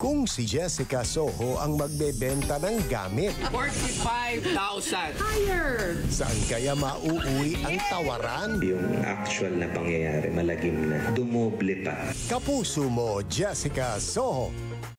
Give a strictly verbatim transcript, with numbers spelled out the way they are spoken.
kung si Jessica Soho ang magbebenta ng gamit. forty-five thousand. Higher! Saan kaya mauuwi ang tawaran? Yung actual na pangyayari, malagim na. Dumoble pa. Kapuso mo, Jessica Soho.